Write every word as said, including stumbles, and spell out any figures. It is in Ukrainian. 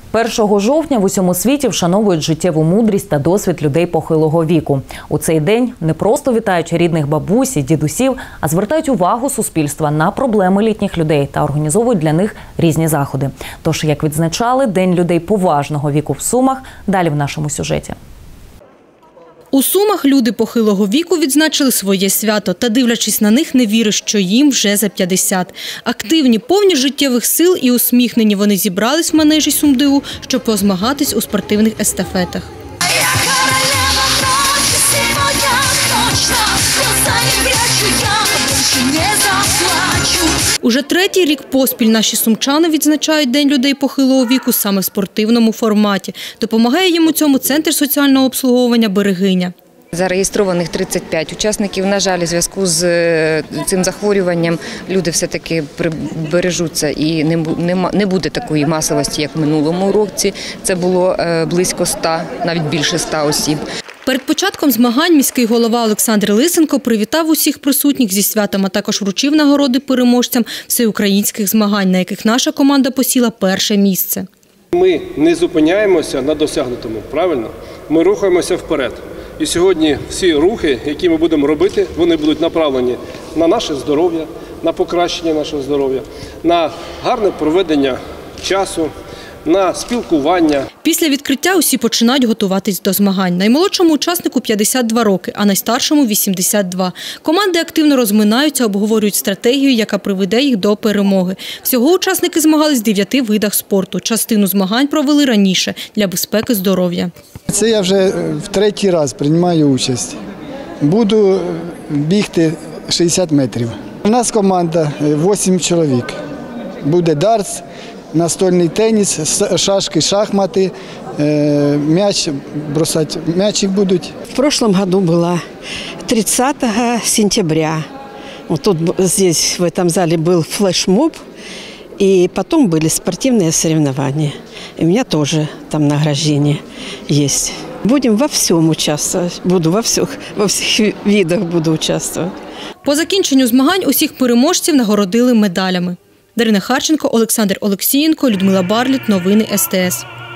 першого жовтня в усьому світі вшановують життєву мудрість та досвід людей похилого віку. У цей день не просто вітають рідних бабусь і дідусів, а звертають увагу суспільства на проблеми літніх людей та організовують для них різні заходи. Тож, як відзначали День людей поважного віку в Сумах, далі в нашому сюжеті. У Сумах люди похилого віку відзначили своє свято та, дивлячись на них, не віриш, що їм вже за п'ятдесят. Активні, повні життєвих сил і усміхнені вони зібрались в манежі СумДУ, щоб позмагатись у спортивних естафетах. Уже третій рік поспіль наші сумчани відзначають День людей похилого віку саме в спортивному форматі. Допомагає їм у цьому Центр соціального обслуговування «Берегиня». Зареєстрованих тридцять п'ять учасників. На жаль, у зв'язку з цим захворюванням люди все-таки бережуться і не буде такої масовості, як в минулому році. Це було близько ста, навіть більше ста осіб. Перед початком змагань міський голова Олександр Лисенко привітав усіх присутніх зі святом, а також вручив нагороди переможцям всеукраїнських змагань, на яких наша команда посіла перше місце. Ми не зупиняємося на досягнутому, правильно? Ми рухаємося вперед. І сьогодні всі рухи, які ми будемо робити, вони будуть направлені на наше здоров'я, на покращення нашого здоров'я, на гарне проведення часу, на спілкування. Після відкриття усі починають готуватись до змагань. Наймолодшому учаснику п'ятдесят два роки, а найстаршому – вісімдесят два. Команди активно розминаються, обговорюють стратегію, яка приведе їх до перемоги. Всього учасники змагались в дев'яти видах спорту. Частину змагань провели раніше для безпеки здоров'я. Це я вже в третій раз приймаю участь. Буду бігти шістдесят метрів. У нас команда вісім чоловік. Буде дартс, настольний теніс, шашки, шахматы, мяч, бросать мячик будут. В прошлом году было тридцатого сентября. Вот тут здесь, в этом зале, был флешмоб, и потом были спортивные соревнования. И у меня тоже там награждение есть. Будем во всем участвовать. Буду во всех, во всех видах буду участвовать. По закінченню змагань усіх переможців нагородили медалями. Дарина Харченко, Олександр Олексієнко, Людмила Барліт. Новини ес те ес.